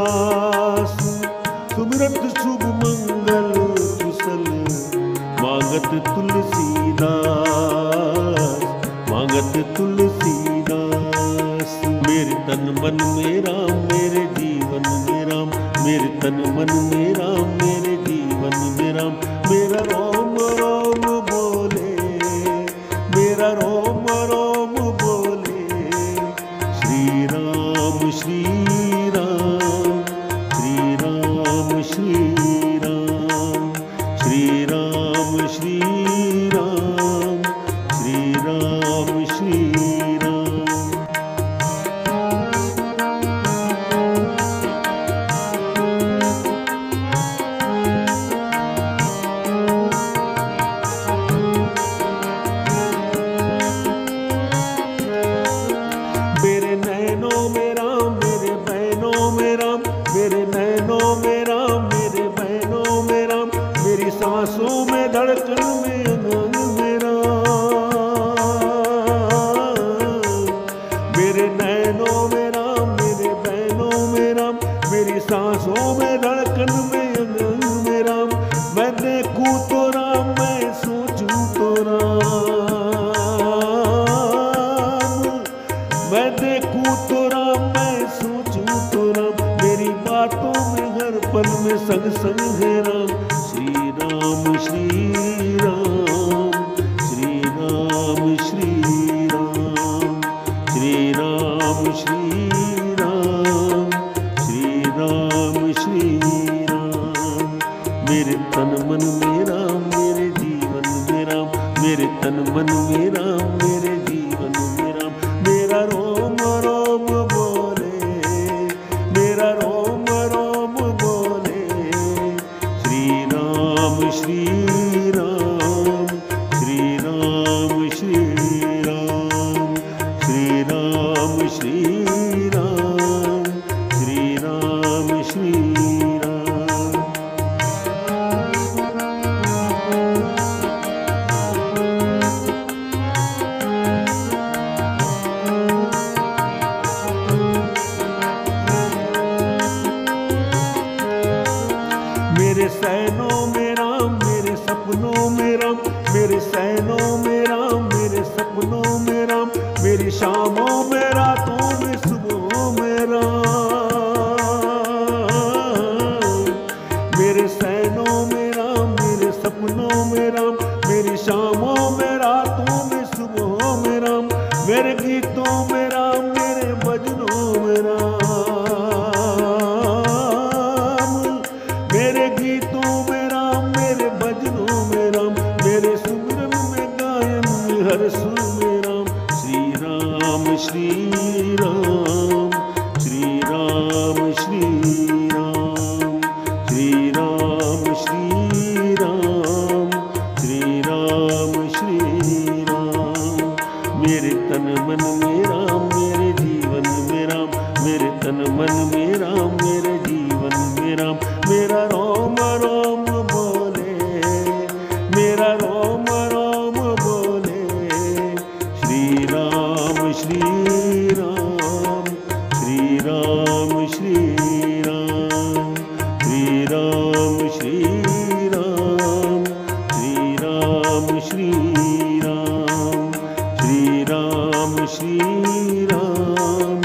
दास, सुमिरत शुभ मंगल कुशल मांगत तुलसीदास, मांगत तुलसीदास। मेरे तन मन में राम, मेरे जीवन में राम, मेरे तन मन में राम, मेरे जीवन में राम। मेरा रोम रोम बोले, मेरा रोम रोम बोले, श्री राम श्री राम, श्री राम श्री राम, श्री राम श्री राम, श्री राम श्री राम। मेरे नैनों में राम, मेरे बहनों में राम, मेरे नैनों में राम, मेरे बहनों में राम, मेरी सांसों में धड़कन में अंग में राम। मेरे नैनों में राम, मेरे बहनों में राम, मेरी सांसों में धड़कन में अंग में राम। मैं देखूं तो राम, मैं सोचूं तो राम, मैं देखूं तो राम, मैं सोचूं तो राम। मेरी बातों में हर पल में संग संग है राम। श्री राम श्री राम, श्री राम श्री राम, श्री राम श्री राम, श्री राम श्री राम। मेरे तन मन में राम, मेरे जीवन में राम, मेरे तन मन में राम, मेरे जीवन में राम। मेरा रोम रोम बोले, मेरा रोम रोम बोले, श्री राम श्री राम, श्री राम श्री राम, श्री राम श्री राम, श्री राम श्री राम। मेरे सैनों में राम, मेरे सपनों में राम, मेरे सैनों में राम, मेरे सपनों में राम, मेरी शामों में रातों में सुबहों में राम। मेरे सैनों में राम, मेरे सपनों में राम, मेरी शामों में रातों में सुबहों में राम। मेरे गीतों में राम, मेरे भजनों में राम, मेरे गीतों में राम, मेरे भजनों में राम, मेरे सुमिरन में गायन में हर सुर में राम। श्री राम श्री राम, श्री राम श्री राम, श्री राम श्री राम, श्री राम श्री राम। मेरे तन मन में राम, मेरे जीवन में राम, मेरे तन मन में राम, मेरे जीवन में राम। मेरा रोम रोम बोले, मेरा रोम रोम बोले, श्री राम श्री राम, श्री राम श्री राम, श्री राम श्री राम, श्री राम श्री राम, श्री राम श्री राम,